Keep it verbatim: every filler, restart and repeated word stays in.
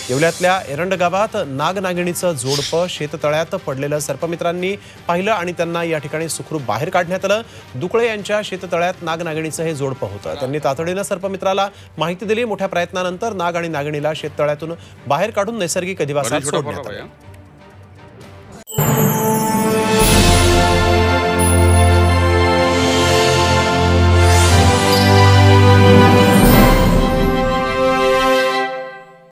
येवल्यातल्या एरंड गावात नागनागिणीचं जोडपं शेततळ्यात पडलेलं सर्पमित्रांनी पाहिलं आणि त्यांना या ठिकाणी सुखरूप बाहेर काढण्यात आलं। दुकळे यांच्या शेततळ्यात नागनागिणीचं हे जोडपं होतं। त्यांनी तातडीनं सर्पमित्राला माहिती दिली। मोठ्या प्रयत्नानंतर नाग आणि नागिणीला शेततळ्यातून बाहेर काढून नैसर्गिक अधिवासात सोडण्यात आलं।